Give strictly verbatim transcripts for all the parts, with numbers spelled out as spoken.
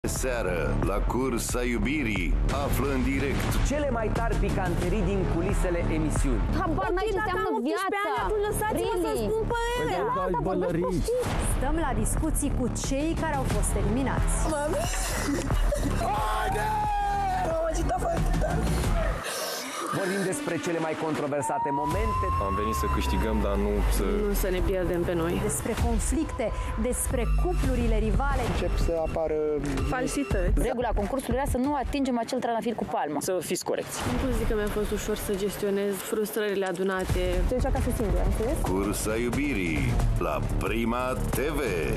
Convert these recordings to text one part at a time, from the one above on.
Seară, la Cursa Iubirii, află în direct cele mai tari picanterii din culisele emisiunii. Habar n-ai ce înseamnă viața. Atunci lăsați-mă să spun părerea. Da, dar vorbești prostii. Stăm la discuții cu cei care au fost eliminați. Mami! Haide! M-am agitat foarte tare. Vorbim despre cele mai controversate momente. Am venit să câștigăm, dar nu să... Nu să ne pierdem pe noi. Despre conflicte, despre cuplurile rivale. Încep să apară falsități. Regula concursului era să nu atingem acel trandafir cu palma. Să fiți corecți. Nu pot zic că mi-a fost ușor să gestionez frustrările adunate. Se joacă acasă singur, am înțeles? Cursa Iubirii, la Prima T V.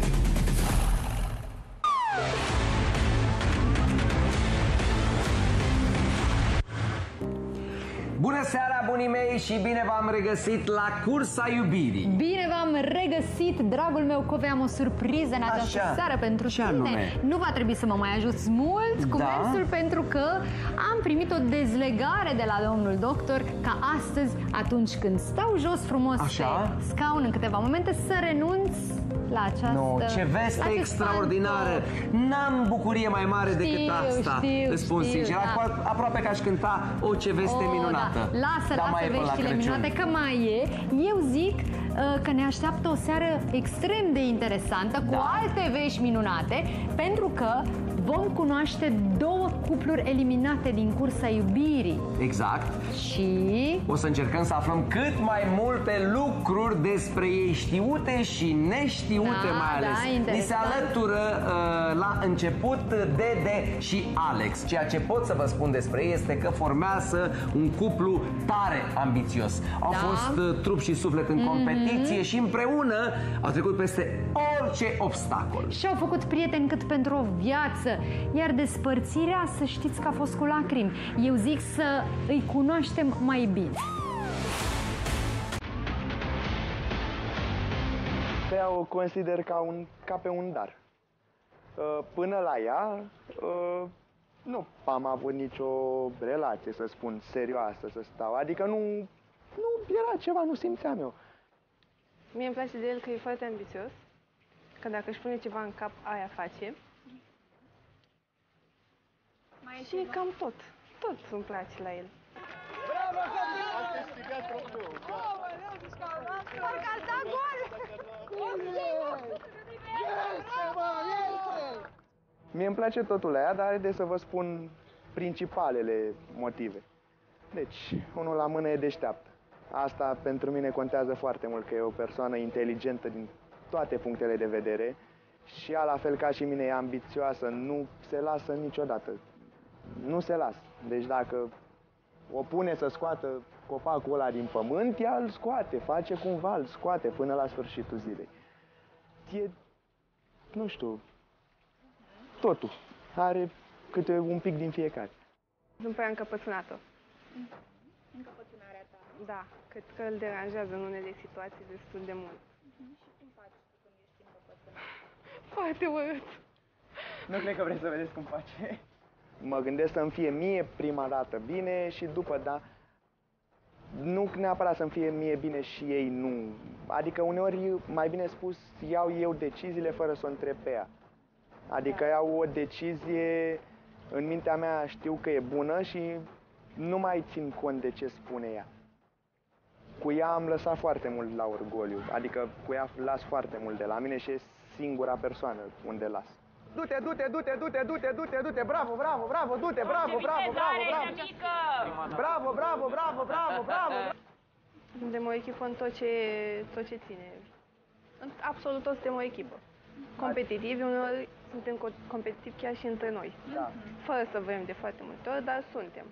Bună seara, bunii mei, și bine v-am regăsit la Cursa Iubirii. Bine v-am regăsit, dragul meu, Cove, am o surpriză în această Așa. seară pentru Ce tine. anume? Nu va trebui să mă mai ajuți mult cu Da? mersul, pentru că am primit o dezlegare de la domnul doctor ca astăzi, atunci când stau jos frumos Așa? pe scaun în câteva momente, să renunț la această... No, ce veste acest extraordinară! pantof. N-am bucurie mai mare Știu, decât asta. știu, Îți spun știu, sincer, da. apro- aproape că aș cânta o ce veste Oh, minunată. Da. Lasă, Dar mai lasă e până la veștile Crăciun. minunate, că mai e. Eu zic uh, că ne așteaptă o seară extrem de interesantă, cu Da. alte vești minunate, pentru că vom cunoaște două cupluri eliminate din Cursa Iubirii. Exact. Și... O să încercăm să aflăm cât mai multe lucruri despre ei, știute și neștiute, Da, mai ales. da, Ni se interesant. alătură uh, la început Dede și Alex. Ceea ce pot să vă spun despre ei este că formează un cuplu tare ambițios. Au Da. fost uh, trup și suflet în competiție și împreună au trecut peste orice obstacol. Și-au făcut prieteni cât pentru o viață, iar despărțirea, să știți că a fost cu lacrimi. Eu zic să îi cunoaștem mai bine. pe ea o consider ca, un, ca pe un dar. Până la ea, nu am avut nicio relație, să spun, serioasă, să stau. Adică nu, nu era ceva, nu simțeam eu. Mie îmi place de el că e foarte ambițios, că dacă își pune ceva în cap, aia face. Mai și e cam tot. Tot îmi place la el. Bravo, Copil! Ați câștigat trofeul! Parcă ați dat gol! Cum e? Este, mă, este! Mie îmi place totul la ea, dar haideți să vă spun principalele motive. Deci, unul la mână e deșteaptă. Asta pentru mine contează foarte mult, că e o persoană inteligentă din toate punctele de vedere și ea, la fel ca și mine, e ambițioasă, nu se lasă niciodată. Nu se lasă. Deci dacă o pune să scoată copacul ăla din pământ, ea îl scoate, face cumva, îl scoate până la sfârșitul zilei. E, nu știu, totul. Are câte un pic din fiecare. Sunt prea încăpățânată. Încăpățânarea ta. Da, cred că îl deranjează în unele situații destul de mult. Și cum faci tu când ești încăpățânat? Foarte urât. Nu cred că vreți să vedeți cum face. Mă gândesc să-mi fie mie prima dată bine și după, da, nu neapărat să-mi fie mie bine și ei nu. Adică uneori, mai bine spus, iau eu deciziile fără să o întreb pe ea. Adică iau o decizie, în mintea mea știu că e bună și nu mai țin cont de ce spune ea. Cu ea am lăsat foarte mult la orgoliu, adică cu ea las foarte mult de la mine și e singura persoană unde las. Du-te, du-te, du-te, du-te, du-te, du-te, du-te, bravo, bravo, bravo, du-te, bravo, bravo, bravo, bravo. Bravo, bravo, bravo, bravo, bravo. Suntem o echipă în tot ce, tot ce ține. În absolut toți suntem o echipă. Competitivi, uneori suntem co- competitivi chiar și între noi. Da. Fără să vrem de foarte multe ori, dar suntem.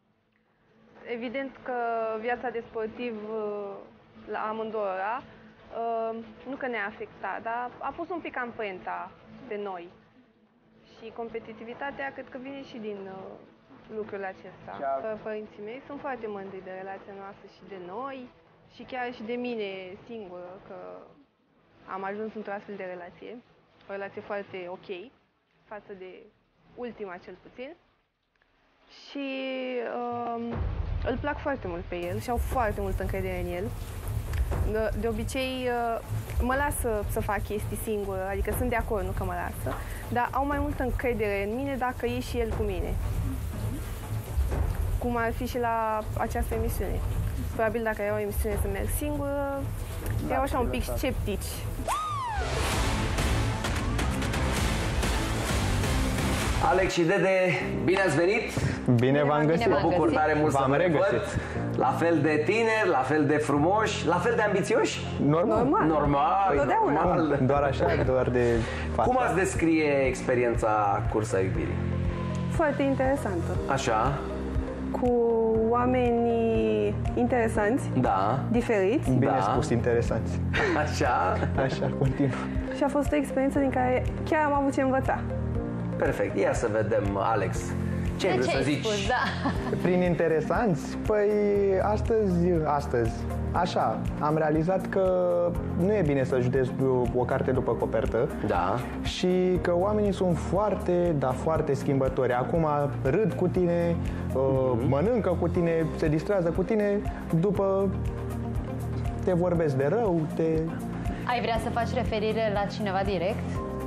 Evident că viața de sportiv la amândouă, nu că ne-a afectat, dar a pus un pic amprenta pe noi. Și competitivitatea cred că vine și din uh, lucrul acesta. Cea... Părinții mei sunt foarte mândri de relația noastră și de noi și chiar și de mine singură, că am ajuns într-o astfel de relație. O relație foarte ok, față de ultima cel puțin. Și uh, îl plac foarte mult pe el și au foarte multă încredere în el. De, de obicei mă lasă să fac chestii singură, adică sunt de acord, nu că mă lasă, dar au mai multă încredere în mine dacă e și el cu mine. Cum ar fi și la această emisiune. Probabil dacă era o emisiune să merg singură, da, erau așa un pic sceptici. Alex și Dede, bine ați venit! Bine v-am găsit! Mă bucur tare mult să vă revăd. La fel de tineri, la fel de frumoși, la fel de ambițioși? Normal. Normal. Normal, normal. Doar așa, doar de față. Cum ați descrie experiența Cursa Iubirii? Foarte interesantă. Așa. Cu oameni interesanți, Da. diferiți. Bine Da. spus, interesanți. Așa. Așa, continuă. Și a fost o experiență din care chiar am avut ce învăța. Perfect. Ia să vedem, Alex. Ce De vrei ce să ai zici? spus, da? Prin interesanți? Păi, astăzi, astăzi, așa, am realizat că nu e bine să judeci o carte după copertă. Da. Și că oamenii sunt foarte, dar foarte schimbători. Acum râd cu tine, mm-hmm. mănâncă cu tine, se distrează cu tine, după te vorbesc de rău, te... Ai vrea să faci referire la cineva direct?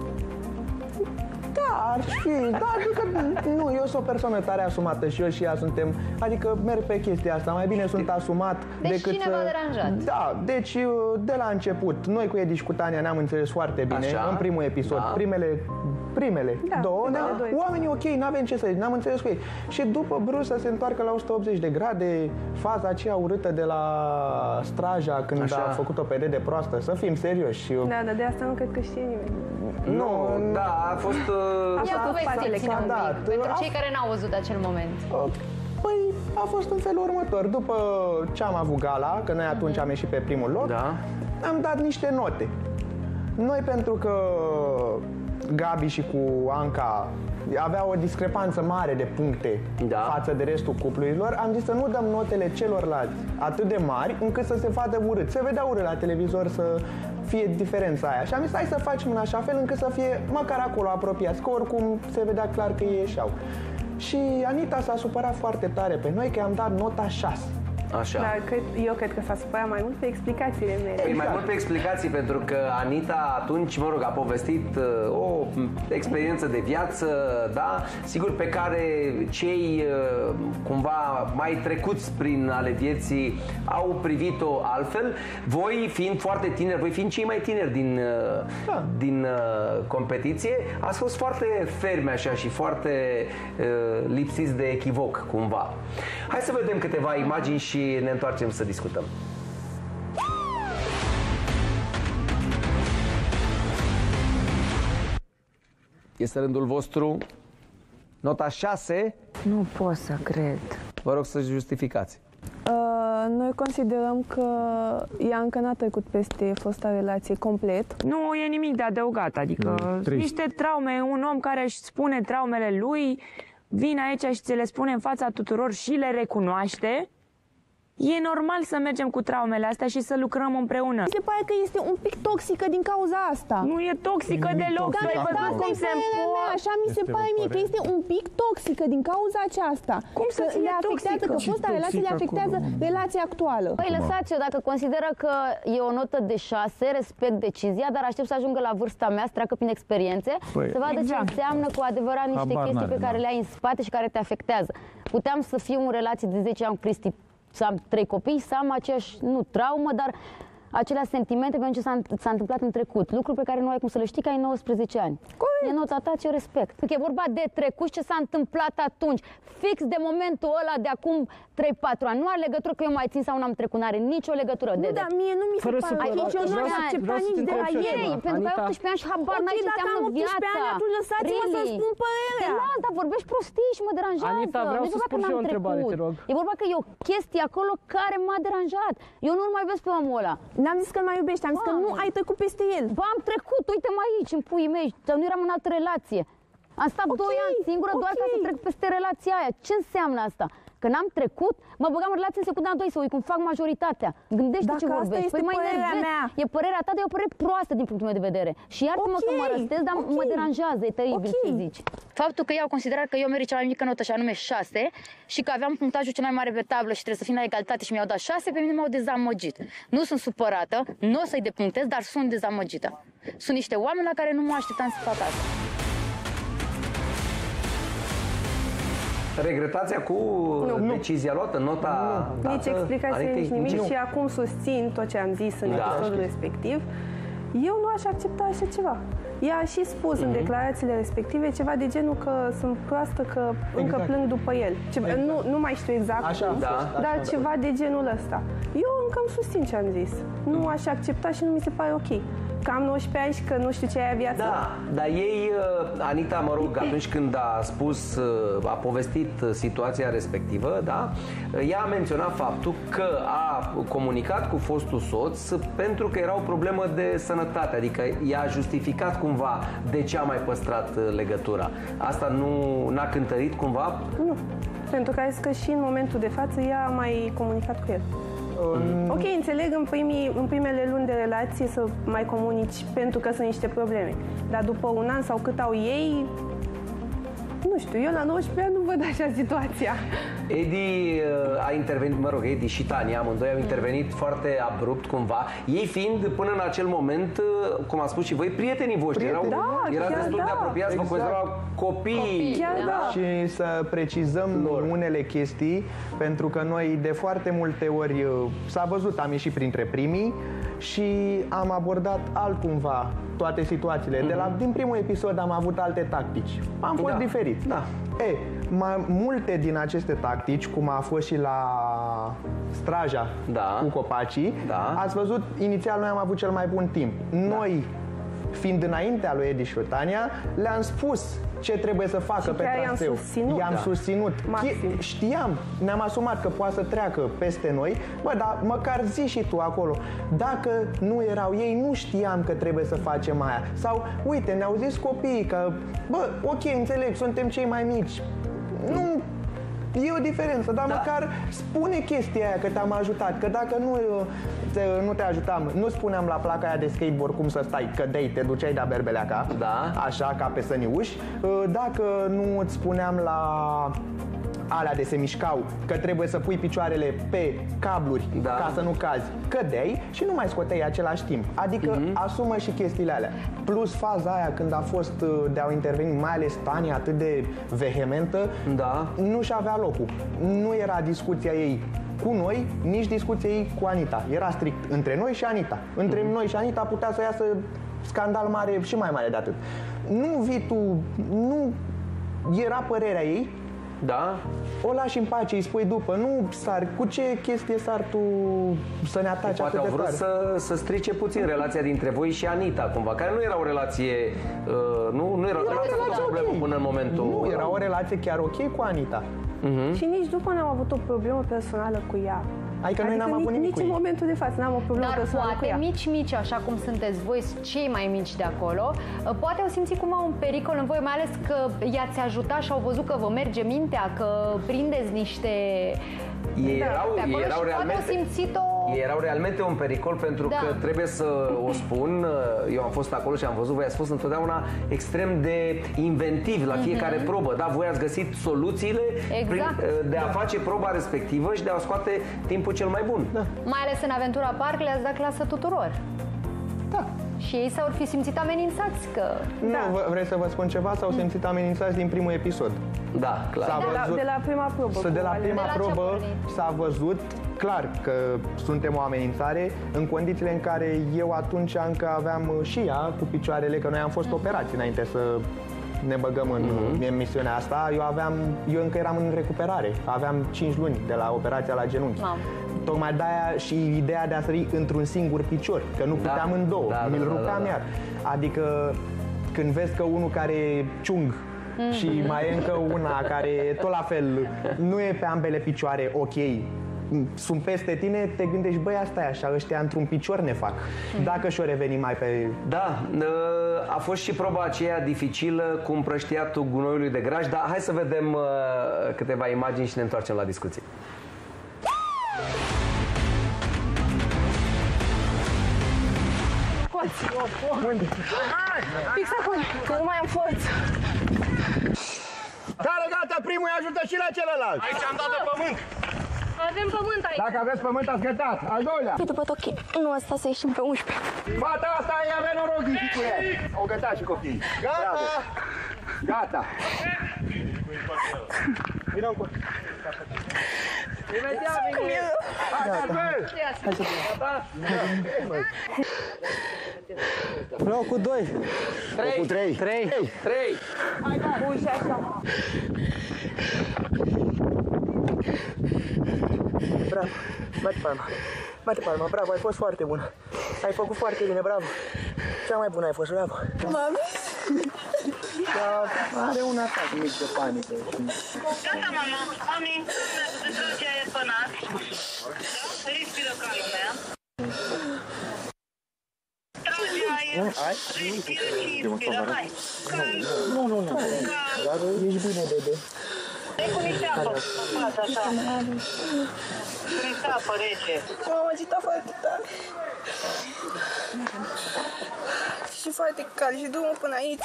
Da, ar fi, da, adică nu, eu sunt o persoană tare asumată și eu și ea suntem, adică merg pe chestia asta, mai bine sunt asumat deci decât cine să... v-a deranjat? Da, deci de la început, noi cu Edi și cu Tania ne-am înțeles foarte bine. Așa. În primul episod, Da. primele, primele Da, două, primele ne-am- doi. oamenii ok, n-avem ce să zic, n-am înțeles cu ei. Și după brusc să se întoarcă la o sută optzeci de grade, faza aceea urâtă de la Straja când Așa. a făcut-o pe Dede proastă, să fim serioși. Da, dar de asta nu cred că știe nimeni. Nu, da, a fost... uh, Ia a povestiți-ne un scandat. pic, pentru A- cei care n-au văzut acel moment. Păi a fost în felul următor. După ce am avut gala, că noi atunci am ieșit pe primul loc, Da. am dat niște note. Noi pentru că Gabi și cu Anca avea o discrepanță mare de puncte Da. față de restul cuplurilor, am zis să nu dăm notele celorlalți atât de mari încât să se vadă urât. Se vedea urât la televizor să fie diferența aia. Și am zis hai să facem în așa fel încât să fie măcar acolo apropiați, că oricum se vedea clar că ei ieșeau. Și Anita s-a supărat foarte tare pe noi că i-am dat nota șase. Așa. Dar cred, eu cred că s-a supărat mai mult pe explicațiile mele. Păi mai mult pe explicații, pentru că Anita atunci, mă rog, a povestit uh, o experiență de viață, da, sigur, pe care cei uh, cumva mai trecuți prin ale vieții au privit-o altfel. Voi fiind foarte tineri, voi fiind cei mai tineri din, uh, Da. din uh, competiție, ați fost foarte fermi așa și foarte uh, lipsiți de echivoc, cumva. Hai să vedem câteva imagini și ne întoarcem să discutăm. Este rândul vostru. Nota șase. Nu pot să cred. Vă rog să justificați. Uh, noi considerăm că ea încă n-a trecut peste fosta relație complet. Nu e nimic de adăugat, adică niște traume, un om care își spune traumele lui, vine aici și ți le spune în fața tuturor și le recunoaște. E normal să mergem cu traumele astea și să lucrăm împreună. Mi se pare că este un pic toxică din cauza asta. Nu e toxică deloc, tu ai văzut cum se împoară. Așa mi se pare mie că este un pic toxică din cauza aceasta. Cum să Că fie le afectează, toxică? că fosta relație le afectează relația actuală. Păi lăsați-o, dacă consideră că e o notă de șase, respect decizia, dar aștept să ajungă la vârsta mea, să treacă prin experiențe, să vadă ce exact. înseamnă cu adevărat niște Habar chestii n-are, pe care da. le ai în spate și care te afectează. Puteam să fiu în relație de zece ani cu Cristi, să am trei copii, să am aceeași, nu traumă, dar acelea sentimente pentru ce s-a, s-a întâmplat în trecut. Lucruri pe care nu ai cum să le știi, că ai nouăsprezece ani. Corect. E nota ta, ce respect. Că e vorba de trecut, ce s-a întâmplat atunci. Fix de momentul ăla de acum trei patru ani. Nu are legătură că eu mai țin sau n-am trecut, n-are nicio legătură. Nu, Dede. dar mie nu mi se Fără pare. supărare. Aici eu nu Vreau aș să- accepta vreau să te nici de la întreb ei. ceva. Ei, pentru că ai Anita- optsprezece ani și habar Ok, n-ai ce dacă înseamnă am optsprezece viața. ani, atunci lăsați-mă să Really? spun părerea. Te las, dar vorbești prostii și mă deranjează. Anita, vreau Nu e să vorba spun că și eu n-am o întrebare, trecut. te rog. E vorba că e o chestie acolo care m-a deranjat. Eu nu-l mai iubesc pe omul ăla. N-am zis că mai iubești, am zis că nu Doamne. ai trecut peste el. Ba, am trecut, uite-mă aici, în puii mei, să nu eram în altă relație. Am stat Ok, doi ani singură doar ca ok. să trec peste relația aia. Ce înseamnă asta? Că n-am trecut, mă băgam în relație în secunda a doi să uit cum fac majoritatea. Gândește Dacă ce asta vorbești. este Păi mă părerea enervez. mea. E părerea ta, dar e o părere proastă din punctul meu de vedere. Și iartă-mă Ok, că mă răstesc, dar ok. mă deranjează, e teribil Ok. ce zici. Faptul că ei au considerat că eu merit cea mai mică notă, și anume șase, și că aveam punctajul cel mai mare pe tablă și trebuie să fim la egalitate și mi-au dat șase, pe mine m-au dezamăgit. Nu sunt supărată, nu o să-i depunctez, dar sunt dezamăgită. Sunt niște oameni la care nu mă așteptam să fac asta. Regretați cu Nu. decizia luată, nota Nu. dată? Nici explicație, Adică nici nimic nici- și acum susțin tot ce am zis în Da. episodul respectiv. Eu nu aș accepta așa ceva. Ea a și spus Mhm. în declarațiile respective ceva de genul că sunt proastă, că încă Exact. plâng după el. Ceva, nu, nu mai știu exact Așa cum, a fost, Da. așa dar a fost. ceva de genul ăsta. Eu încă îmi susțin ce am zis. Nu aș accepta și nu mi se pare ok. Că am nouăsprezece ani și că nu știu ce e aia viața. Da, dar ei, uh, Anita, mă rog, atunci când a spus, uh, a povestit uh, situația respectivă, da, uh, ea a menționat faptul că a comunicat cu fostul soț pentru că era o problemă de sănătate, adică i-a justificat cumva de ce a mai păstrat uh, legătura. Asta nu n-a cântărit cumva? Nu. Pentru că a zis că și în momentul de față ea a mai comunicat cu el. Ok, înțeleg în, primii, în primele luni de relație să mai comunici pentru că sunt niște probleme. Dar după un an sau cât au ei, nu știu, eu la nouăsprezece ani nu văd așa situația. Edi uh, a intervenit, mă rog, Edi și Tania, amândoi au intervenit foarte abrupt cumva, ei fiind până în acel moment, uh, cum a spus și voi, prietenii voștri, erau, Da, erați chiar destul de da. apropiați, vă Exact. considerau copii. Chiar da. Și să precizăm Lor. unele chestii, pentru că noi de foarte multe ori s-a văzut, am ieșit printre primii și am abordat altcumva toate situațiile. De la, din primul episod am avut alte tactici. Am fost Da. diferit. Da. E, mai multe din aceste tactici, cum a fost și la Straja Da. cu copacii, Da. ați văzut, inițial noi am avut cel mai bun timp. Noi, fiind înaintea lui Edi și lui Tania, le-am spus ce trebuie să facă Și pe chiar i-am traseu. susținut. I-am Da. susținut. Maxim. Știam, ne-am asumat că poate să treacă peste noi. Bă, dar măcar zi și tu acolo. Dacă nu erau ei, nu știam că trebuie să facem aia. Sau, uite, ne-au zis copiii că, bă, ok, înțeleg, suntem cei mai mici. Nu, e o diferență, dar Da. măcar spune chestia aia că te-am ajutat, că dacă nu, te, nu te ajutam, nu spuneam la placa aia de skateboard cum să stai, că de te duceai de-a berbeleaca, Da. așa, ca pe săniuși, dacă nu îți spuneam la alea de se mișcau, că trebuie să pui picioarele pe cabluri Da. ca să nu cazi, cădeai și nu mai scoteai același timp. Adică Mhm. asumă și chestiile alea. Plus faza aia când a fost de a interveni, mai ales Tania, atât de vehementă, Da. nu și avea locul. Nu era discuția ei cu noi, nici discuția ei cu Anita. Era strict între noi și Anita. Între noi și Anita putea să iasă scandal mare și mai mare de atât. Nu vii tu, nu era părerea ei, Da? o lași în pace, îi spui după, nu sar, cu ce chestie sar tu să ne ataci Poate atât au de vrut tare? să, să strice puțin relația dintre voi și Anita, cumva, care nu era o relație, uh, nu, nu era o relație relație cu problemă ok. până în momentul... Nu, era o relație chiar ok cu Anita. Și nici după n-am avut o problemă personală cu ea. Adică noi n-am avut nici, nimic nici cu în ei. momentul de față n-am o problemă Dar personală cu poate ea. mici, mici, așa cum sunteți voi, cei mai mici de acolo, poate au simțit cum au un pericol în voi, mai ales că i-ați ajutat și au văzut că vă merge mintea, că prindeți niște... Ei Da, erau, pe acolo ei erau și poate realmente, au simțit o... ei erau realmente un pericol pentru Da. că trebuie să o spun, eu am fost acolo și am văzut, voi ați fost întotdeauna extrem de inventiv la fiecare probă, da? Voi ați găsit soluțiile Exact. prin, de a face proba respectivă și de a scoate timpul cel mai bun. Da. Mai ales în Aventura Park le-ați dat clasă tuturor. Da. Și ei s-au fi simțit amenințați că... Nu, vă- vreți să vă spun ceva? S-au simțit amenințați din primul episod. Da, clar. S-a De la, văzut- de la prima probă. Să de la cu prima De la ce a probă pornit? s-a văzut clar că suntem o amenințare în condițiile în care eu atunci încă aveam și ea cu picioarele, că noi am fost operați înainte să ne băgăm în, Mhm. în misiunea asta. Eu aveam, eu încă eram în recuperare. Aveam cinci luni de la operația la genunchi. Mamă. Tocmai de-aia și ideea de a sări într-un singur picior, că nu Da. puteam în două, Da, da, mi-l da, rupeam da, da. iar. Adică când vezi că unul care e ciung și mai e încă una care tot la fel nu e pe ambele picioare ok sunt peste tine, te gândești, băi, asta e așa, ăștia într-un picior ne fac. Dacă și-o reveni mai pe... Da, a fost și proba aceea dificilă cu împrăștiatul gunoiului de graj, dar hai să vedem câteva imagini și ne întoarcem la discuție. Unde? Fix acolo, că nu mai am forță. Care gata, primul îi ajută și la celălalt. Aici am dat de pământ. Avem pământ aici. Dacă aveți pământ, ați gătat. Al doilea. Pe după tochi, nu asta să ieșim pe unsprezece. Fata asta e avea noroc și cu ea. O gătat și copiii. Gata. Bravo. Gata. Vino încă. Imediat vine. Hai, Albert. Hai să vedem. Locul doi. Locul trei. trei. trei. Hai, da. Bun și așa. Bravo. Bate palma. Bate palma. Bravo, ai fost foarte bună. Ai făcut foarte bine, bravo. Cea mai bună ai fost, bravo. Mami. Dar are un atac mic de panică. Gata, mama. Mami, să trage aer pe nas. Da? Respiră ca lumea. Trage aer. Respiră și inspiră. Hai. Nu, nu, nu. Dar ești bine, bebe. Dai cu niște apă pe față, așa. Cu niște apă rece. M-am agitat foarte tare. Și foarte cald și drumul până aici.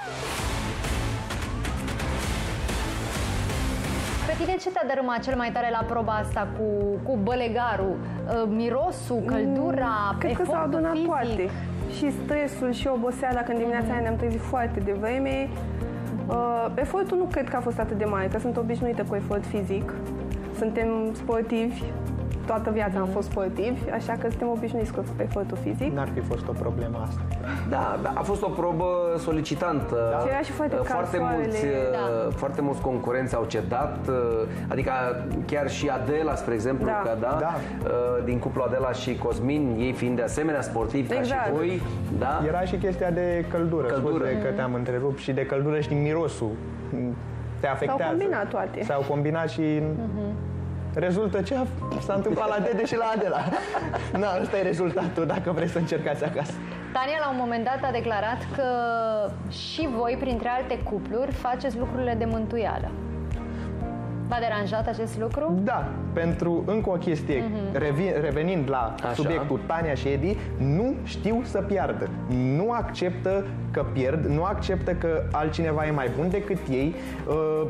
Pe tine ce te-a dărâmat cel mai tare la proba asta cu, cu bălegarul? Mirosul, căldura, mm, cred că s-au adunat fizic? toate. Și stresul și oboseala, când dimineața aia ne-am trezit foarte devreme. Uh, efortul nu cred că a fost atât de mare, că sunt obișnuită cu efort fizic. Suntem sportivi, toată viața am fost sportivi, așa că suntem obișnuiți cu efortul fizic. N-ar fi fost o problemă asta. Da, a fost o probă solicitantă. Da. Era și foarte foarte mulți, da. foarte mulți concurenți au cedat, adică chiar și Adela, spre exemplu, da. Că, da, da. din cuplul Adela și Cosmin, ei fiind de asemenea sportivi exact. ca și voi. Da? Era și chestia de căldură, căldură. Scuze că te-am întrerupt, și de căldură și din mirosul. Te afectează. S-au combinat toate. S-au combinat și... Uh-huh. Rezultă ce s-a întâmplat la Dede și la Adela. Na, ăsta e rezultatul, dacă vreți să încercați acasă. Tania, la un moment dat, a declarat că și voi, printre alte cupluri, faceți lucrurile de mântuială. V-a deranjat acest lucru? Da, pentru încă o chestie, uh-huh. Revi, revenind la Așa. subiectul Tania și Edi, nu știu să piardă. Nu acceptă că pierd, nu acceptă că altcineva e mai bun decât ei. Uh,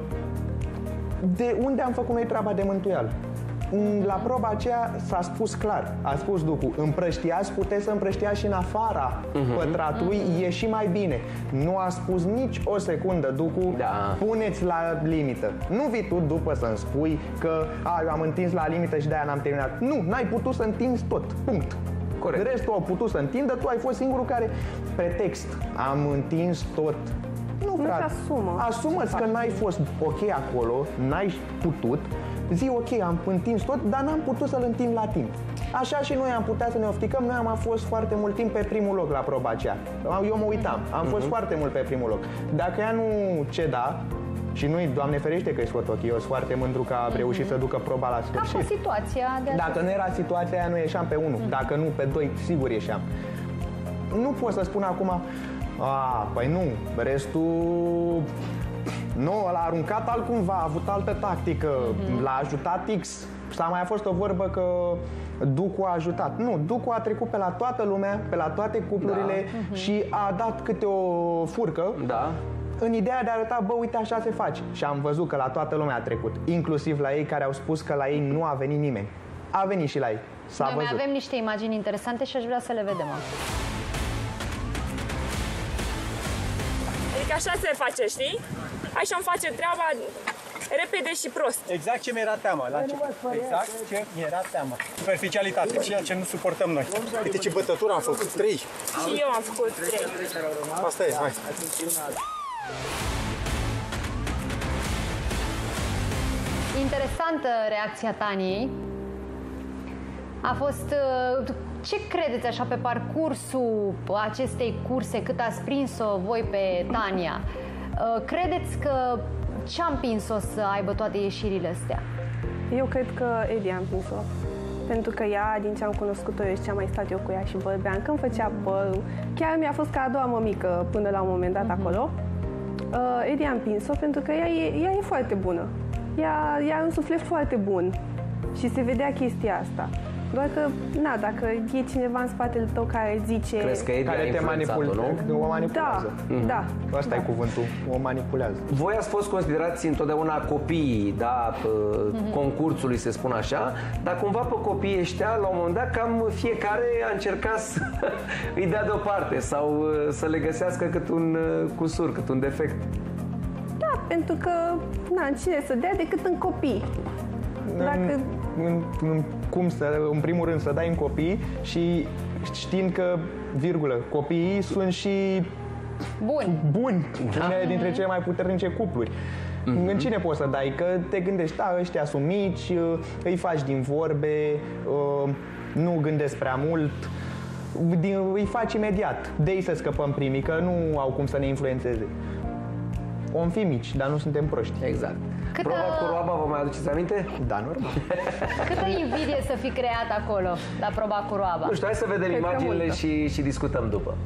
De unde am făcut noi treaba de mântuială? La proba aceea s-a spus clar, a spus Ducu, împrăștiați, puteți să împrăștiați și în afara uh-huh. pătratului, uh-huh. e și mai bine. Nu a spus nici o secundă Ducu, da. Puneți la limită. Nu vii tu după să-mi spui că a, eu am întins la limită și de-aia n-am terminat. Nu, n-ai putut să întinzi tot, punct. Corect. Restul au putut să întindă, tu ai fost singurul care, pretext, am întins tot. Nu, nu frate, asumă. Asumă-ți că n-ai fost ok acolo, n-ai putut, zi ok, am întins tot, dar n-am putut să-l întind la timp. Așa și noi am putea să ne ofticăm, noi am fost foarte mult timp pe primul loc la proba aceea. Eu mă uitam, am uh-huh. fost foarte mult pe primul loc. Dacă ea nu ceda, și nu-i, Doamne ferește că-i scot ochii, eu sunt foarte mândru că a reușit uh-huh. să ducă proba la sfârșit. A fost situația de Dacă nu era situația aia, nu ieșeam pe unu, uh-huh. dacă nu pe doi, sigur ieșeam. Nu pot să spun acum, a, păi nu, restul... Nu, l-a aruncat altcumva, a avut altă tactică, mm-hmm. l-a ajutat X. S-a mai fost o vorbă că Ducu a ajutat. Nu, Ducu a trecut pe la toată lumea, pe la toate cuplurile, da. mm-hmm. și a dat câte o furcă, da. în ideea de a arăta, bă, uite, așa se face. Și am văzut că la toată lumea a trecut, inclusiv la ei care au spus că la ei nu a venit nimeni. A venit și la ei, s-a Noi văzut. mai avem niște imagini interesante și aș vrea să le vedem acum. Adică așa se face, știi? Așa îmi face treaba repede și prost. Exact ce mi-era teama la început. Exact ce mi-era teama. Superficialitate, ceea ce nu suportăm noi. Uite ce bătătură am făcut, trei. Și eu am făcut trei. Asta e, hai. Interesantă reacția Taniei. A fost... Ce credeți așa pe parcursul acestei curse, cât ați prins-o voi pe Tania? Credeți că ce-a împins-o să aibă toate ieșirile astea? Eu cred că Edi a împins-o. Pentru că ea, din ce am cunoscut-o eu și ce am mai stat eu cu ea și vorbeam, când făcea părul, chiar mi-a fost ca a doua mămică până la un moment dat uh-huh. acolo. Uh, Edi a împins-o pentru că ea e, ea e foarte bună. Ea, ea are un suflet foarte bun și se vedea chestia asta. Doar că, na, dacă e cineva în spatele tău care zice... Crezi că Edi care a te manipulează, nu? O manipulează. Da, mm. da. Asta da. e cuvântul, o manipulează. Voi ați fost considerați întotdeauna copiii, da, mm-hmm. concursului, se spun așa, dar cumva pe copiii ăștia, la un moment dat, cam fiecare a încercat să îi dea deoparte sau să le găsească cât un cusur, cât un defect. Da, pentru că, na, cine să dea decât în copii. Dacă... În, în, cum să, în primul rând, să dai în copii și știind că, virgulă, copiii sunt și buni, buni da. Unele dintre cele mai puternice cupluri. Mm-hmm. În cine poți să dai? Că te gândești, da, ăștia sunt mici, îi faci din vorbe, nu gândesc prea mult, îi faci imediat. De-ei să scăpăm primii, că nu au cum să ne influențeze. Om fi mici, dar nu suntem proști. Exact. Câtă... Proba cu roaba, vă mai aduceți aminte? Da, normal. Câtă invidie să fi creat acolo, la proba cu roaba? Nu știu, hai să vedem Cred imaginile și, și discutăm după.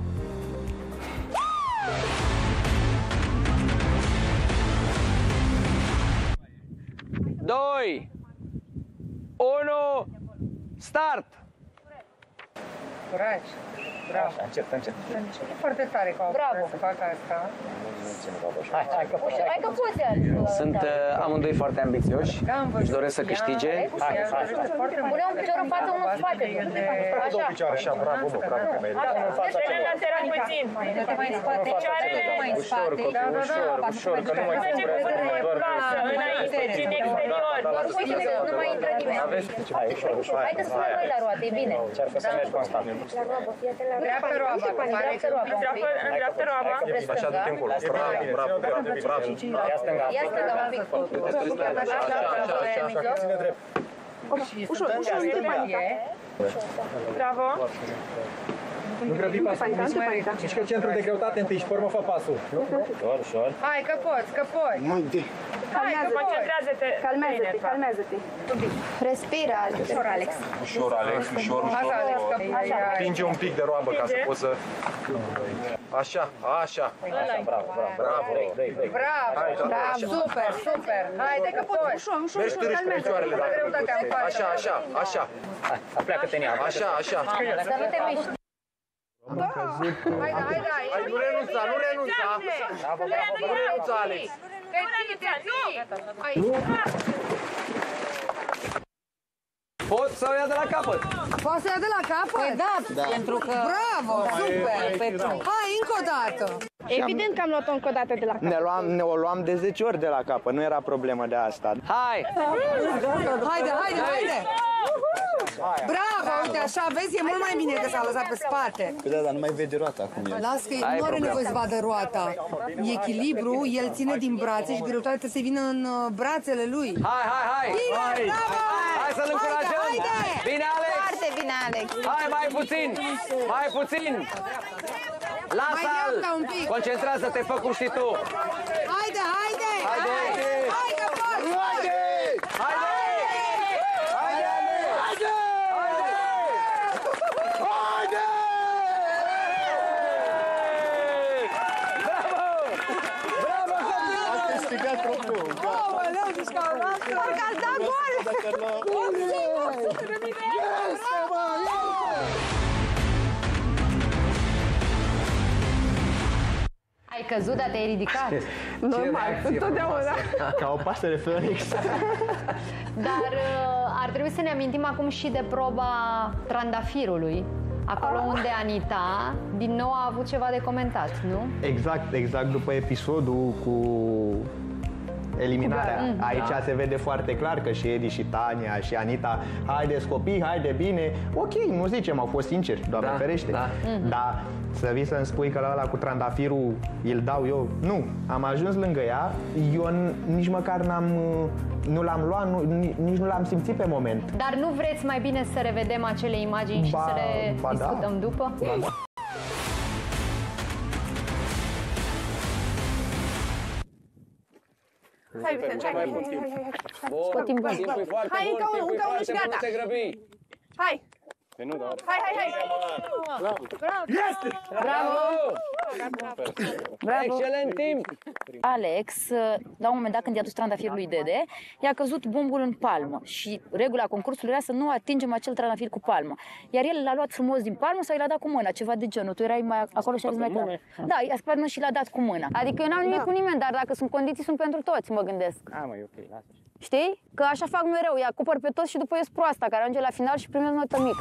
Doi, unu, start! Curaj! Bravo! Încet, încet. E foarte tare că au Bravo. să facă asta. Hai, hai că poți. Hai că poți. Sunt uh, amândoi foarte ambițioși. Își doresc să câștige. Hai, hai. Pune un picior în față, unul în spate. Așa. Așa, bravo, bă, bravo. Picioarele lateral puțin. Du-te mai în spate. Picioarele mai în spate. Ușor, ușor, că nu mai merge cu frână în față, înainte, în exterior. Doar uite să nu mai intră nimeni. Hai, ușor, ușor. Hai că sună noi la roate, e bine. Încearcă să mergi constant. Dreaptă roaba. Îndreaptă roaba. Așa, du-te încolo. Bravo, bravo, bravo, bravo. Ia stânga. Ia stânga un pic. Ușor, ușor, nu te panica. Bravo. Nu grăbi pasul. Mișcă centrul de greutate întâi și pe urmă fă pasul. Ușor, ușor. Hai că poți, că poți. Hai, că concentrează-te. Calmează-te, calmează-te. Respira, ușor, Alex. Ușor, Alex, ușor, ușor. Atinge un pic de roabă ca să poți să... Așa, așa. Așa, bravo, bravo. Bravo, bravo. Bravo, super, super. Haide că poți. Ușor, ușor, mergi târâși pe picioarele. Așa, așa, așa. Hai, apleacă-te în ea. Așa, așa. Să nu te miști. Haide, haide, hai, nu renunța, nu renunța. Bravo, bravo, nu renunța, Alex. Nu! Pot să o ia de la capăt? Poți să ia de la capăt? Păi da, da, pentru că... Bravo, super! Hai, încă o dată! Evident că am luat-o încă o dată de la capăt. Ne, luam, ne o luam de zece ori de la capăt, nu era problemă de asta. Hai! Haide, haide, haide! Bravo, uite așa, vezi, e mult mai bine că s-a lăsat pe spate. Da, dar nu mai vede roata acum. Las că nu are nevoie să vadă roata. E echilibru, el ține din brațe și greutatea trebuie să vină în brațele lui. Hai, hai, hai! Bine, hai. bravo! Hai să-l încurajăm! Bine, Alex! Foarte bine, Alex! Hai, mai puțin! Mai puțin! Lasă-l! Concentrează-te, fă cum știi tu! Haide, haide! Haide! Hai că poți! Haide! Haide! Ai căzut, dar te-ai ridicat. Normal, întotdeauna. Ca o pasăre Phoenix. Dar ar trebui să ne amintim acum și de proba trandafirului. Acolo unde Anita, din nou, a avut ceva de comentat, nu? Exact, exact după episodul cu eliminarea. Mm, Aici da. se vede foarte clar că și Edi și Tania și Anita, haideți copii, haide bine. Ok, nu zicem, au fost sinceri, Doamne Da, ferește. da. Mhm. Dar să vii să-mi spui că la ăla cu trandafirul îl dau eu, nu. Am ajuns lângă ea, eu nici măcar n-am, nu l-am luat, nu, nici nu l-am simțit pe moment. Dar nu vreți mai bine să revedem acele imagini și Ba- să le ba da. discutăm după? Ba da. Hai, Vicente, hai, hai, hai, hai, hai. Scot timpul. Hai, încă unul, încă unul și gata. Hai. Hai, hai, hai. Este! Bravo! Bravo! Excelent timp! Alex, la un moment dat când i-a dus trandafirul lui Dede, i-a căzut bombul în palmă și regula concursului era să nu atingem acel trandafir cu palmă. Iar el l-a luat frumos din palmă sau i l-a dat cu mâna, ceva de genul. Tu erai mai acolo și a zis mai clar. Da, i-a spus mână și l-a dat cu mâna. Adică eu n-am nimic cu nimeni, dar dacă sunt condiții, sunt pentru toți, mă gândesc. A, mă, e ok, lasă. Știi? Că așa fac mereu, îi acopăr pe toți și după ies proasta, care ajunge la final și primesc notă mică.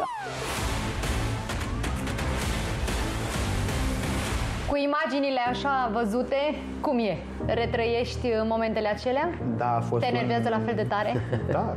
Cu imaginile așa văzute, cum e? Retrăiești momentele acelea? Da, a fost Te enervează un... la fel de tare? Da.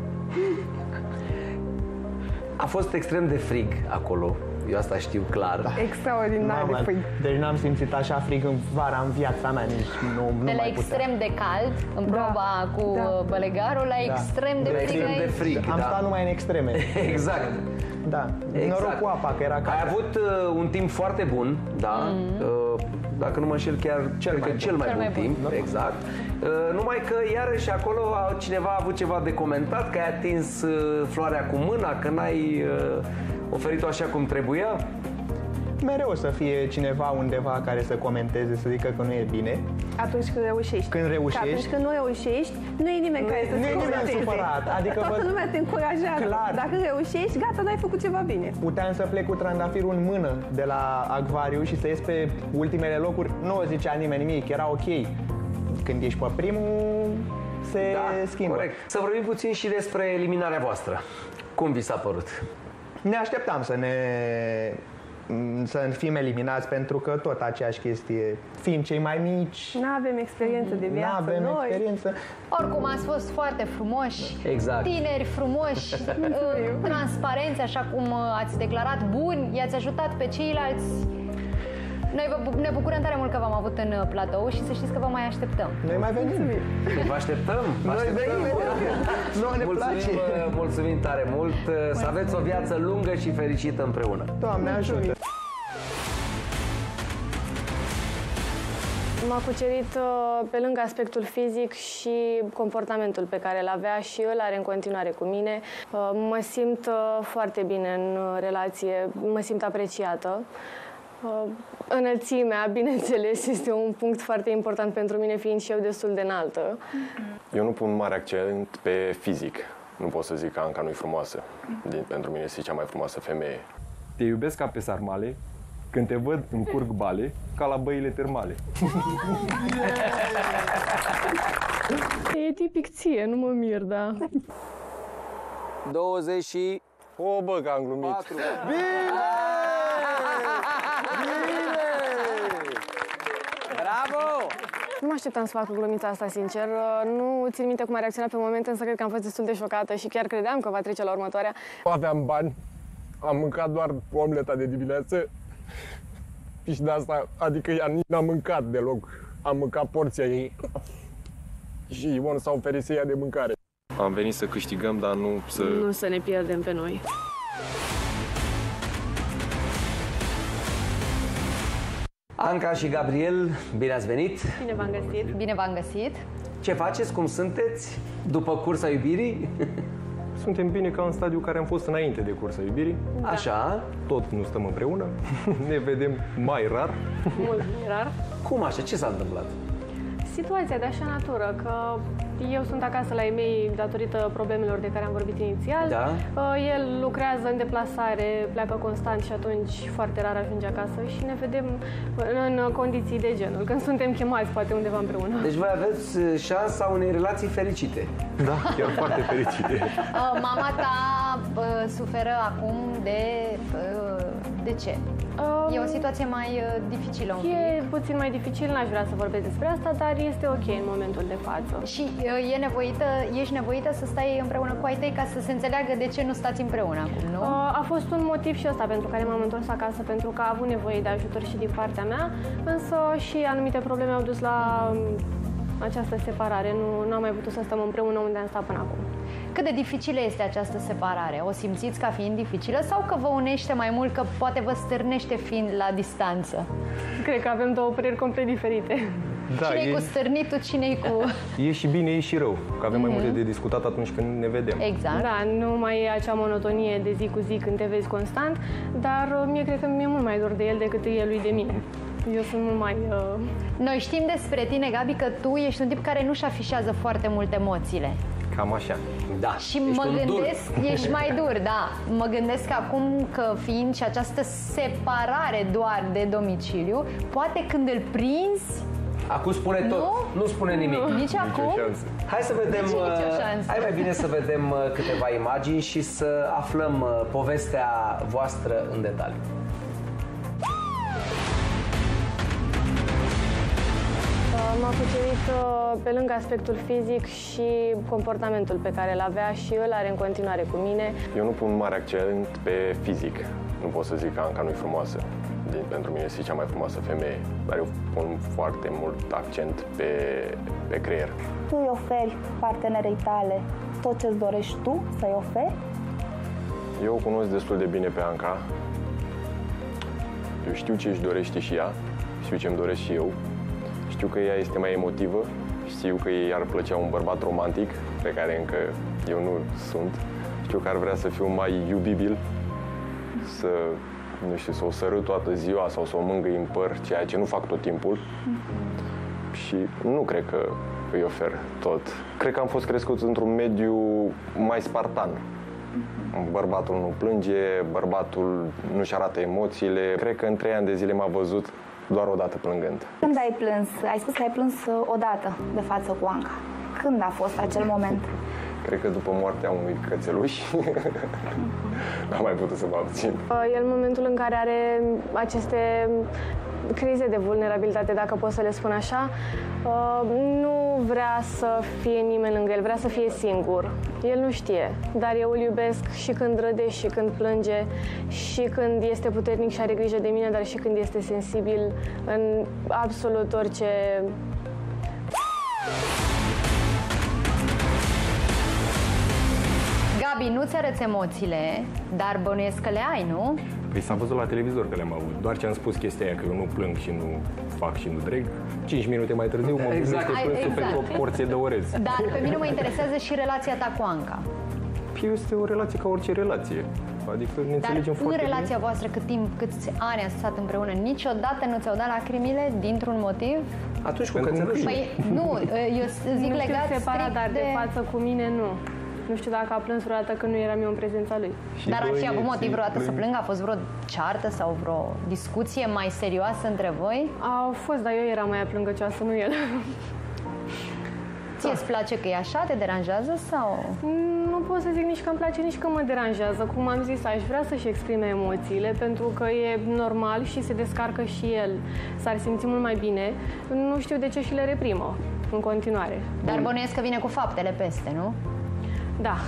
A fost extrem de frig acolo. Eu asta știu clar. Da. Extraordinar de frig. Deci n-am simțit așa frig în vara în viața mea, nici nu, nu De la mai extrem putea. de cald, în proba da. cu da. bălegarul, la Da. extrem de La frig. extrem de frig, Am da. stat numai în extreme. Exact. Da. Exact. Noroc cu apa, că era cald. Ai avut uh, un timp foarte bun, da? Mm-hmm. uh, dacă nu mă înșel, chiar cel mai, cel mai cel bun mai bun timp. bun. Exact. Uh, numai că iarăși acolo cineva a avut ceva de comentat, că ai atins uh, floarea cu mâna, că n-ai uh, oferit-o așa cum trebuia. Mereu o să fie cineva undeva care să comenteze, să zică că nu e bine. Atunci când reușești. Când reușești. Că atunci când nu reușești, nu e nimeni care să nu te e nimeni supărat. Adică toată vă... lumea te încurajează. Clar. Dacă reușești, gata, n-ai făcut ceva bine. Puteam să plec cu trandafirul în mână de la acvariu și să ies pe ultimele locuri. Nu o zicea nimeni nimic, era ok. Când ești pe primul, se Da, schimbă. corect. Să vorbim puțin și despre eliminarea voastră. Cum vi s-a părut? Ne așteptam să ne să fim eliminați pentru că tot aceeași chestie, fiind cei mai mici, Nu avem experiență de viață. n-avem noi. experiență. Oricum, ați fost foarte frumoși, Exact. tineri frumoși, uh, transparenți, așa cum uh, ați declarat, buni, i-ați ajutat pe ceilalți. Noi vă, bu- ne bucurăm tare mult că v-am avut în uh, platou și să știți că vă mai așteptăm. Noi mai venim. Vă așteptăm. Vă Noi așteptăm. venim. Noi ne place. Mulțumim, mulțumim tare mult. Să aveți o viață lungă și fericită împreună. Doamne ajută. M-a cucerit uh, pe lângă aspectul fizic și comportamentul pe care îl avea și îl are în continuare cu mine. Uh, mă simt uh, foarte bine în uh, relație, mă simt apreciată. Uh, înălțimea, bineînțeles, este un punct foarte important pentru mine, fiind și eu destul de înaltă. Eu nu pun mare accent pe fizic. Nu pot să zic că Anca nu-i frumoasă. Din, pentru mine este cea mai frumoasă femeie. Te iubesc ca pe sarmale, când te văd îmi curg bale, ca la băile termale. E tipic ție, nu mă mir, da. douăzeci și O, bă, că am glumit. patru. Bravo! Nu mă așteptam să fac glumița asta, sincer. Nu țin minte cum a reacționat pe moment, însă cred că am fost destul de șocată și chiar credeam că va trece la următoarea. Nu aveam bani, am mâncat doar omleta de dimineață și de asta, adică ea nici n-a mâncat deloc. Am mâncat porția ei și Ion s-a oferit să ia de mâncare. Am venit să câștigăm, dar nu să... Nu să ne pierdem pe noi. Anca și Gabriel, bine ați venit! Bine v-am găsit! Bine v-am găsit! Ce faceți? Cum sunteți? După cursa iubirii? Suntem bine ca în stadiul care am fost înainte de cursa iubirii. Da. Așa. Tot nu stăm împreună, ne vedem mai rar. Mult rar. Cum așa? Ce s-a întâmplat? Situația de așa natură, că eu sunt acasă la ei mei datorită problemelor de care am vorbit inițial. Da. El lucrează în deplasare, pleacă constant și atunci foarte rar ajunge acasă și ne vedem în condiții de genul, când suntem chemați poate undeva împreună. Deci voi aveți șansa unei relații fericite. Da, chiar foarte fericite. Mama ta uh, suferă acum de... Uh, de ce? Um, E o situație mai uh, dificilă un pic. E puțin mai dificil, n-aș vrea să vorbesc despre asta, dar este ok în momentul de față. Și uh, e nevoită, ești nevoită să stai împreună cu ai tăi ca să se înțeleagă de ce nu stați împreună acum, nu? Uh, a fost un motiv și ăsta pentru care m-am întors acasă, pentru că a avut nevoie de ajutor și din partea mea, însă și anumite probleme au dus la um, această separare. Nu am mai putut să stăm împreună unde am stat până acum. Cât de dificilă este această separare? O simțiți ca fiind dificilă sau că vă unește mai mult, că poate vă stârnește fiind la distanță? Cred că avem două păreri complet diferite. Da, cine-i e... cu stârnitul, cine-i cu... E și bine, e și rău, că avem mai multe de discutat atunci când ne vedem. Exact. Da, nu mai e acea monotonie de zi cu zi când te vezi constant, dar mie cred că mi-e mult mai dor de el decât e lui de mine. Eu sunt mult mai... Uh... Noi știm despre tine, Gabi, că tu ești un tip care nu-și afișează foarte mult emoțiile. Cam așa. Da. Și mă gândesc, dur. ești mai dur, da. Mă gândesc acum că fiind și această separare doar de domiciliu, poate când îl prinzi... Acum spune tot, nu, nu spune nimic. Nu. Nici acum? Hai să vedem, hai mai bine să vedem câteva imagini și să aflăm povestea voastră în detaliu. M-a cucerit pe lângă aspectul fizic și comportamentul pe care îl avea și îl are în continuare cu mine. Eu nu pun mare accent pe fizic. Nu pot să zic că Anca nu e frumoasă. Pentru mine este cea mai frumoasă femeie, dar eu pun foarte mult accent pe, pe creier. Tu îi oferi partenerei tale tot ce-ți dorești tu să-i oferi? Eu o cunosc destul de bine pe Anca. Eu știu ce își dorește și ea, știu ce îmi doresc și eu. Știu că ea este mai emotivă, știu că ei ar plăcea un bărbat romantic, pe care încă eu nu sunt. Știu că ar vrea să fiu mai iubibil, să, nu știu, să o sărut toată ziua sau să o mângâi în păr, ceea ce nu fac tot timpul. Mm-hmm. Și nu cred că îi ofer tot. Cred că am fost crescut într-un mediu mai spartan. Mm-hmm. Bărbatul nu plânge, bărbatul nu-și arată emoțiile. Cred că în trei ani de zile m-a văzut doar o dată plângând. Când ai plâns? Ai spus că ai plâns o dată de față cu Anca. Când a fost acel moment? Cred că după moartea unui cățeluș. N-am mai putut să mă abțin. E în momentul în care are aceste crize de vulnerabilitate, dacă pot să le spun așa. Nu vrea să fie nimeni lângă el, vrea să fie singur. El nu știe, dar eu îl iubesc și când râde, și când plânge, și când este puternic și are grijă de mine, dar și când este sensibil în absolut orice... Gabi, nu-ți arăți emoțiile, dar bănuiesc că le ai, nu? Păi s-a văzut la televizor că le-am avut. Doar ce am spus chestia aia, că eu nu plâng și nu fac și nu dreg, cinci minute mai târziu mă exact. gândesc plânsul exact. pentru o porție de orez. Dar pe mine mă interesează și relația ta cu Anca. Păi este o relație ca orice relație. Adică ne înțelegem Dar foarte în relația bine. voastră, cât timp, câți ani ați stat împreună, niciodată nu ți-au dat lacrimile dintr-un motiv? Atunci cu cățelușul. Păi nu, eu zic nu legat știu separat, dar de... de față cu mine nu. Nu știu dacă a plâns vreodată când nu eram eu în prezența lui. Și dar ați avut motiv vreodată să plângă? A fost vreo ceartă sau vreo discuție mai serioasă între voi? Au fost, dar eu eram mai plângăcioasă, nu el. Ție îți place că e așa? Te deranjează sau? Nu pot să zic nici că îmi place, nici că mă deranjează. Cum am zis, aș vrea să-și exprime emoțiile, pentru că e normal și se descarcă și el. S-ar simți mult mai bine. Nu știu de ce și le reprimă în continuare. Dar bănuiesc că vine cu faptele peste, nu? Da.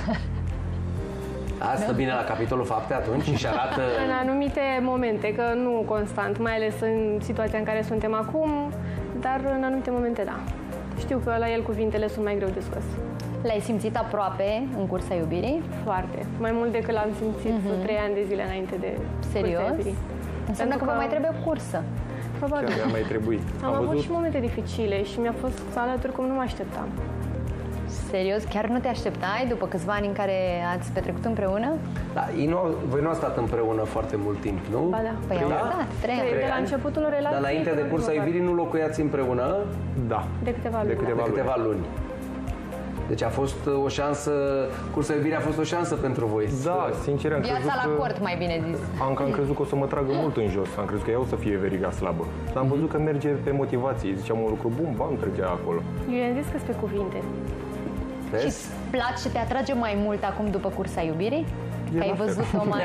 Asta bine la capitolul fapte atunci și arată... În anumite momente, că nu constant, mai ales în situația în care suntem acum, dar în anumite momente da. Știu că la el cuvintele sunt mai greu de scos. L-ai simțit aproape în cursa iubirii? Foarte. Mai mult decât l-am simțit uh-huh. trei ani de zile înainte de Serios? cursa iubirii. Înseamnă că, că vă mai trebuie cursă. Probabil. Chiar mai trebuit. Am, Am avut văzut... și momente dificile și mi-a fost alături cum nu mă așteptam. Serios? Chiar nu te așteptai după câțiva ani în care ați petrecut împreună? Da, voi nu ați stat împreună foarte mult timp, nu? Ba da. Păi au stat, trei ani. De la începutul relației. Dar înainte de cursa iubirii nu locuiați împreună? Da. De câteva luni. De câteva, de câteva luni. Deci a fost o șansă, cursa iubirii a fost o șansă pentru voi. Da, sincer am Viața crezut la că... cort, mai bine zis. Am, am crezut că o să mă tragă mult în jos, am crezut că ea o să fie veriga slabă. Dar am văzut că merge pe motivație, ziceam un lucru bun, bam, trecea acolo. Eu i-am zis că pe cuvinte. Și îți place, te atrage mai mult acum după cursa iubirii? Că ai văzut-o mai...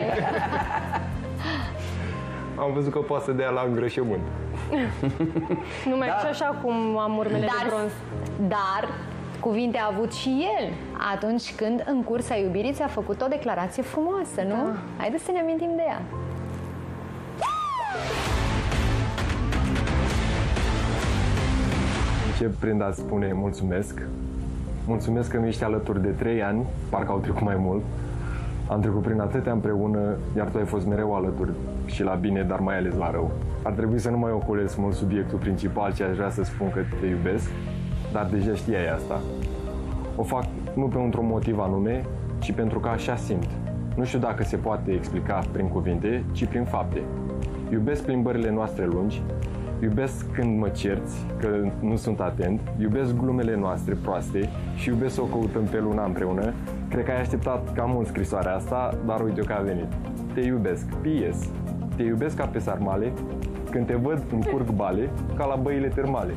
Am văzut că poate să dea la îngrășământ. Nu mai da. așa cum am urmele dar, de bronz. Dar cuvinte a avut și el atunci când în cursa iubirii ți-a făcut o declarație frumoasă, nu? Da. Haideți să ne amintim de ea. Încep prin a spune mulțumesc. Mulțumesc că mi ești alături de trei ani, parcă au trecut mai mult. Am trecut prin atâtea împreună, iar tu ai fost mereu alături și la bine, dar mai ales la rău. Ar trebui să nu mai ocolesc mult subiectul principal, ce aș vrea să spun că te iubesc, dar deja știai asta. O fac nu pentru un motiv anume, ci pentru că așa simt. Nu știu dacă se poate explica prin cuvinte, ci prin fapte. Iubesc plimbările noastre lungi, iubesc când mă cerți, că nu sunt atent, iubesc glumele noastre proaste și iubesc să o căutăm pe luna împreună. Cred că ai așteptat cam mult scrisoarea asta, dar uite că a venit. Te iubesc. P S. Te iubesc ca pe sarmale, când te văd îmi curg bale, ca la băile termale.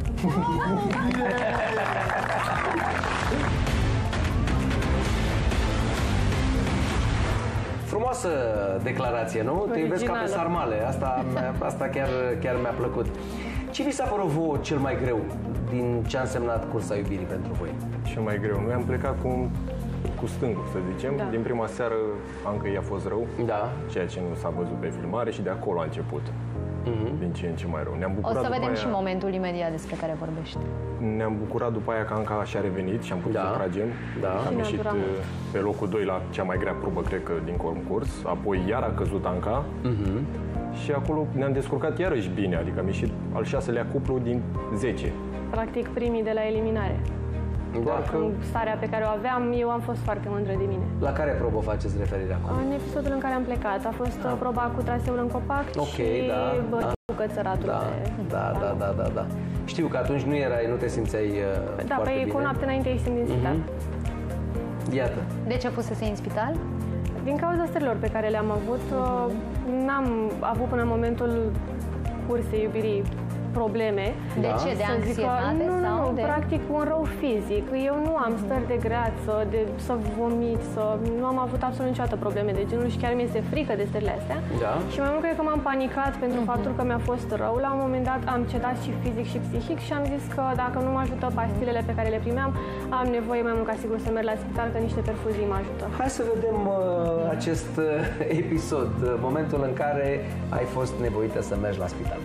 Frumoasă declarație, nu? Originală. Te iubesc ca pe sarmale. Asta, asta chiar, chiar mi-a plăcut. Ce vi s-a părut vouă cel mai greu din ce a însemnat cursa iubirii pentru voi? Cel mai greu? Noi am plecat cu, cu stângul, să zicem. Da. Din prima seară Anca i-a fost rău, da. Ceea ce nu s-a văzut pe filmare și de acolo a început. Uh-huh. Din ce în ce mai rău. Ne-am bucurat o să vedem aia... și momentul imediat despre care vorbești. Ne-am bucurat după aia că Anca și-a revenit și am putut da. să tragem. Da. Am ieșit pe locul doi la cea mai grea probă, cred că, din concurs. Apoi iar a căzut Anca. Uh-huh. Și acolo ne-am descurcat iarăși bine. Adică am ieșit al șaselea cuplu din zece. Practic primii de la eliminare. Doar că... În starea pe care o aveam, eu am fost foarte mândră de mine. La care probă faceți referire acum? În episodul în care am plecat. A fost ah. proba cu traseul în copac okay, și da, da. cu cățăratul da, pe... Da, da, da, da, da. Știu că atunci nu erai, nu te simțeai uh, da, foarte bine. Da, cu o noapte înainte ieșim din spital. Mm-hmm. Iată. De ce pusese în spital? Din cauza stărilor pe care le-am avut, n-am avut până în momentul cursei iubirii probleme. De ce? De anxietate nu, sau nu, de... practic un rău fizic. Eu nu am stări de greață, de să vomit, să... Nu am avut absolut niciodată probleme de genul și chiar mi-este frică de stările astea. Da. Și mai mult cred că m-am panicat pentru mm-hmm. faptul că mi-a fost rău. La un moment dat am cedat și fizic și psihic și am zis că dacă nu mă ajută pastilele pe care le primeam, am nevoie mai mult ca sigur să merg la spital, că niște perfuzii mă ajută. Hai să vedem uh, acest uh, episod, uh, momentul în care ai fost nevoită să mergi la spital.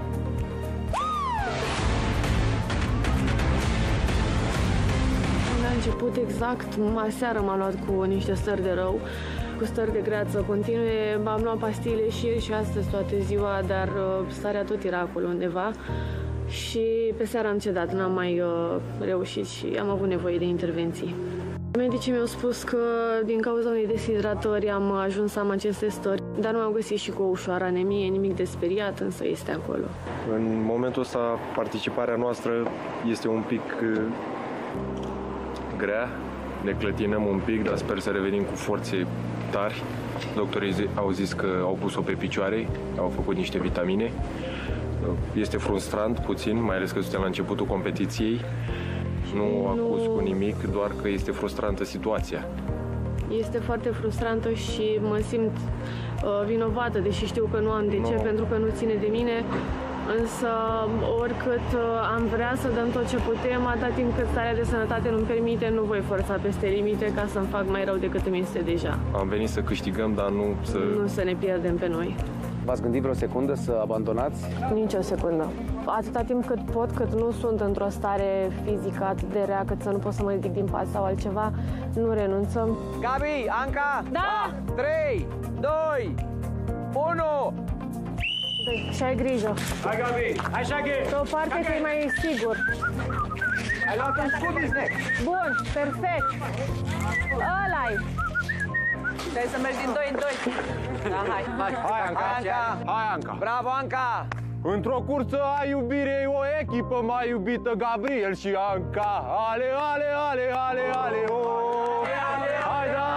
A început exact, aseară m-am luat cu niște stări de rău, cu stări de greață continue. Am luat pastile și ieri și astăzi toată ziua, dar uh, starea tot era acolo undeva. Și pe seară am cedat, n-am mai uh, reușit și am avut nevoie de intervenții. Medicii mi-au spus că din cauza unei deshidratări am ajuns să am aceste stări, dar nu am găsit și cu o ușoară anemie, nimic de speriat, însă este acolo. În momentul ăsta, participarea noastră este un pic uh, grea, ne clătinăm un pic, dar sper să revenim cu forțe tari. Doctorii au zis că au pus-o pe picioare, au făcut niște vitamine. Este frustrant puțin, mai ales că suntem la începutul competiției. Nu acuz cu nimic, doar că este frustrantă situația. Este foarte frustrantă și mă simt uh, vinovată, deși știu că nu am de ce, no. pentru că nu ține de mine. Însă, oricât uh, am vrea să dăm tot ce putem, atât timp cât starea de sănătate nu-mi permite, nu voi forța peste limite ca să-mi fac mai rău decât îmi este deja. Am venit să câștigăm, dar nu să... Nu să ne pierdem pe noi. V-ați gândit vreo secundă să abandonați? Nici o secundă. Atâta timp cât pot, cât nu sunt într-o stare fizică atât de rea, cât să nu pot să mă ridic din pat sau altceva, nu renunțăm. Gabi, Anca! Da! trei, doi, unu! Și ai grijă. Hai, Gabi! Hai, Shaggy! Pe o parte că e mai sigur. Ai luat un scut din snack. Bun, perfect. Ăla-i. Trebuie să mergi din doi în doi. Da, hai, hai. Hai, Anca. Hai, Anca. Hai, Anca. Bravo, Anca. Într-o cursă a iubirii, o echipă mai iubită, Gabriel și Anca. Ale, ale, ale, ale, ale, o. Hai, da.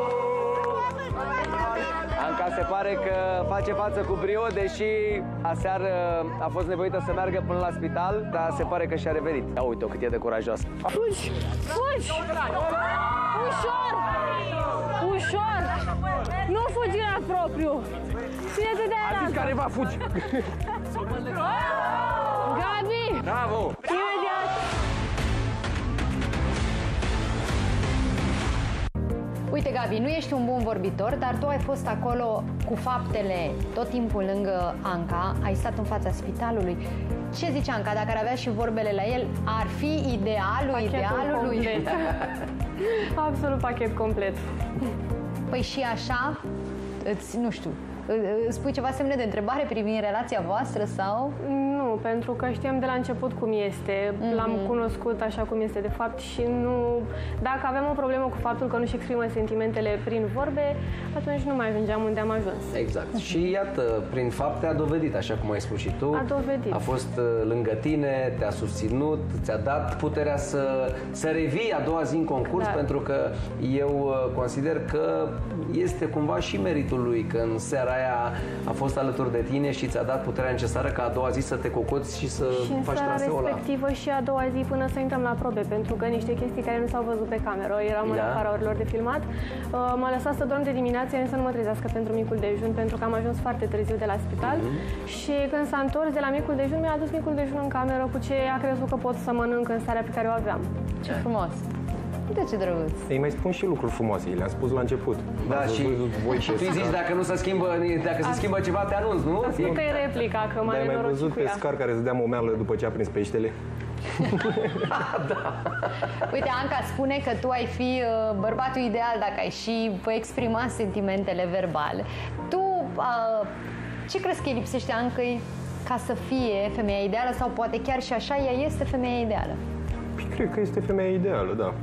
Anca se pare că face față cu brio, deși aseară a fost nevoită să meargă până la spital, dar se pare că și-a revenit. Ia uite-o cât e de curajoasă. Fugi! Fugi! Ușor! Ușor! Nu fugi la propriu! Ține-te de aia! A zis care va fugi! Gabi! Bravo! Imediat! Uite, Gabi, nu ești un bun vorbitor, dar tu ai fost acolo cu faptele tot timpul lângă Anca, ai stat în fața spitalului. Ce zice Anca? Dacă ar avea și vorbele la el, ar fi idealul Pachetul idealului? Complet. Absolut pachet complet. Păi și așa, îți, nu știu, Spui ceva semne de întrebare privind relația voastră sau? Nu, pentru că știam de la început cum este. Mm-hmm. L-am cunoscut așa cum este de fapt și nu... Dacă avem o problemă cu faptul că nu-și exprimă sentimentele prin vorbe, atunci nu mai ajungeam unde am ajuns. Exact. Și iată, prin fapte a dovedit, așa cum ai spus și tu. A dovedit. A fost lângă tine, te-a susținut, ți-a dat puterea să, să revii a doua zi în concurs, da. Pentru că eu consider că este cumva și meritul lui, că în seara aia a fost alături de tine și ți-a dat puterea necesară ca a doua zi să te cocoți și să și faci traseul ăla. respectivă și a doua zi până să intrăm la probe, pentru că niște chestii care nu s-au văzut pe cameră, eram da. În afara orilor de filmat. M-a lăsat să dorm de dimineață, însă nu mă trezească pentru micul dejun, pentru că am ajuns foarte târziu de la spital. Mm-hmm. Și când s-a întors de la micul dejun, mi-a adus micul dejun în cameră, cu ce a crezut că pot să mănânc în starea pe care o aveam. Ce frumos! De ce drăguț? Ei mai spun și lucruri frumoase, le-am spus la început. Da, și, și tu zici, dacă nu se schimbă, dacă se schimbă ceva, te anunț, nu? Asta e replica, că mai mai văzut pe Scar care se dea momeală după ce a prins peștele? Da. Uite, Anca spune că tu ai fi bărbatul ideal dacă ai și exprima sentimentele verbale. Tu, uh, ce crezi că îi lipsește Ancăi ca să fie femeia ideală sau poate chiar și așa ea este femeia ideală? Cred că este femeia ideală, da.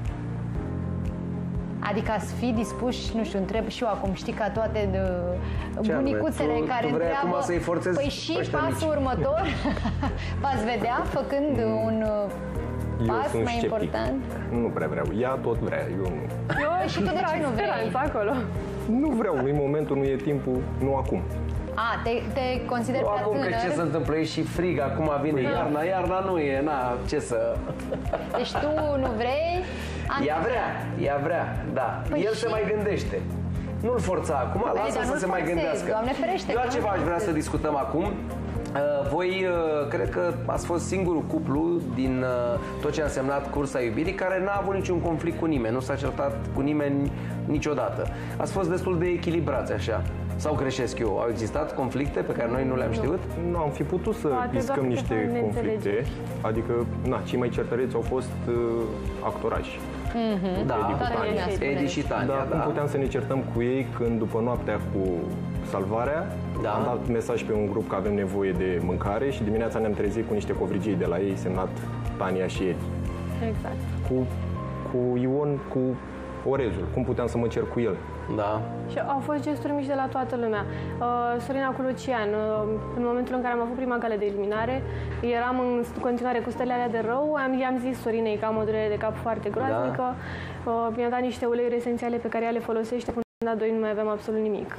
Adică ați fi dispuși, nu știu, întreb și eu acum, știi, ca toate de bunicuțele tu, care tu întreabă, păi și pasul mici. următor v-ați vedea făcând mm. un eu pas mai sceptic. important? Nu prea vreau, ea tot vrea, eu nu. Eu și tu de ce nu vrei? Acolo. Nu vreau, nu e momentul, nu e timpul, nu acum. A, te, te consider prea acum tânăr? Că ce se întâmplă, e și frig, acum vine păi iarna, iarna nu e, na, ce să... Deci tu nu vrei? Anca ea vrea, ea vrea, da. Păi El și... se mai gândește. Nu-l forța acum, păi, lasă să se mai gândească. Doamne ferește, eu altceva aș vrea să discutăm acum. Voi, cred că ați fost singurul cuplu din tot ce a însemnat Cursa Iubirii care n-a avut niciun conflict cu nimeni, nu s-a certat cu nimeni niciodată. Ați fost destul de echilibrați așa. Sau greșesc eu? Au existat conflicte pe care noi nu le-am știut? Nu, am fi putut să piscăm niște conflicte. Adică, na, cei mai certăreți au fost uh, actorași. Mm-hmm. Da, Edi și Tania. Dar da. cum puteam să ne certăm cu ei când după noaptea cu salvarea da. Am dat mesaj pe un grup că avem nevoie de mâncare și dimineața ne-am trezit cu niște covrigii de la ei semnat Tania și Edi. Exact. Cu, cu Ion, cu orezul. Cum puteam să mă cer cu el? Da. Și au fost gesturi mici de la toată lumea. Uh, Sorina cu Lucian, uh, în momentul în care am avut prima gală de eliminare, eram în continuare cu stările alea de rău, am, i-am zis Sorinei că am o durere de cap foarte groaznică, da. uh, mi-a dat niște uleiuri esențiale pe care ea le folosește, până la doi nu mai aveam absolut nimic.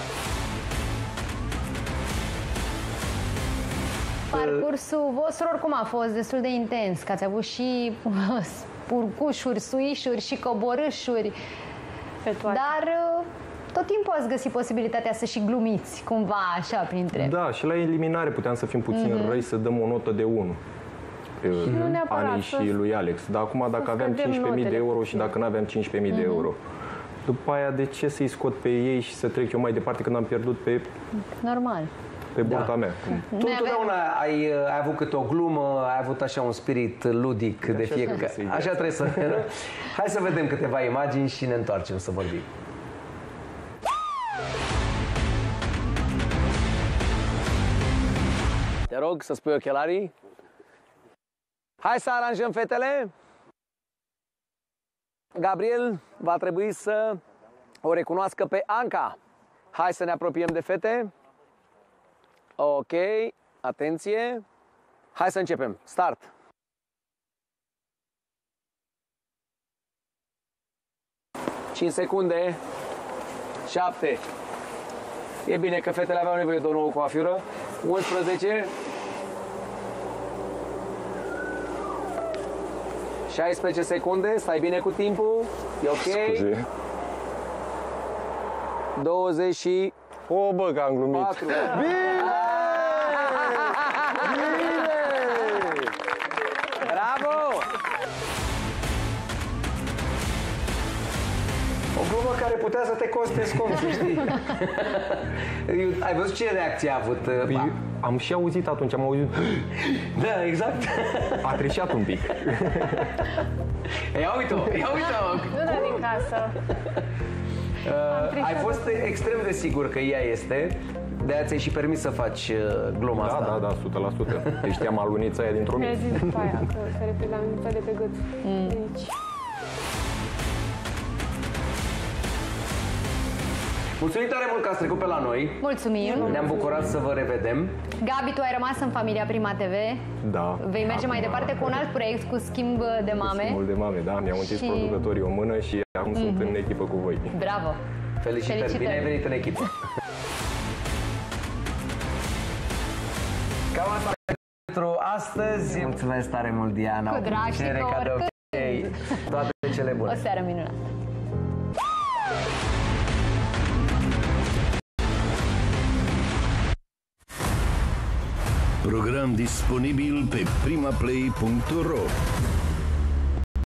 Parcursul vostru oricum a fost destul de intens, că ați avut și spurcușuri, suișuri și coborâșuri, dar tot timpul ați găsit posibilitatea să și glumiți cumva așa printre... Da, și la eliminare puteam să fim puțin mm-hmm. răi, să dăm o notă de unu pe Ani și lui Alex. Dar acum dacă aveam cincisprezece mii de euro și dacă nu aveam cincisprezece mii mm-hmm. de euro, după aia de ce să-i scot pe ei și să trec eu mai departe când am pierdut pe... Normal. Pe burta da. mea. Tu întotdeauna ai, ai avut câte o glumă, ai avut așa un spirit ludic de, de fiecare. Așa trebuie să... Hai să vedem câteva imagini și ne întoarcem să vorbim. Te rog să spui ochelarii. Hai să aranjăm fetele. Gabriel va trebui să o recunoască pe Anca. Hai să ne apropiem de fete. Ok, atenție. Hai să începem. Start. cinci secunde. șapte. E bine că fetele aveau nevoie de o nouă coafură. unsprezece. șaisprezece secunde. Stai bine cu timpul. E ok. Scuze. douăzeci și... O, bă, că am glumit. patru. Bine! Bravo! O glumă care putea să te coste scump, să știi. Ai văzut ce reacție a avut? Păi, am și auzit atunci, am auzit... Da, exact. A trișat un pic. Ia uite-o, ia uite-o! Nu, dar din acasă. Uh, ai fost extrem de sigur că ea este, de-aia ți-ai și permis să faci uh, gluma da, asta. Da, da, da, o sută la sută. Deci știam alunița aia dintr-o Mi-a mie. zis după aia că se referă la alunița de pe gât. Mm. Deci... Mulțumim tare mult că ați trecut pe la noi. Mulțumim. Ne-am bucurat să vă revedem. Gabi, tu ai rămas în familia Prima T V. Da. Vei merge acum, mai departe cu un alt proiect, cu schimb de mame. Schimbul de mame, da. Mi-au întins Și- producătorii o mână și acum Mhm. sunt în echipă cu voi. Bravo. Felicitări, Felicitări. bine ai venit în echipă. Cam asta pentru astăzi. Mulțumesc tare mult, Diana. Cu drag și Plăcere, că ca de oricând. obicei. Toate cele bune. O seară minunată. Program disponibil pe primaplay punct ro.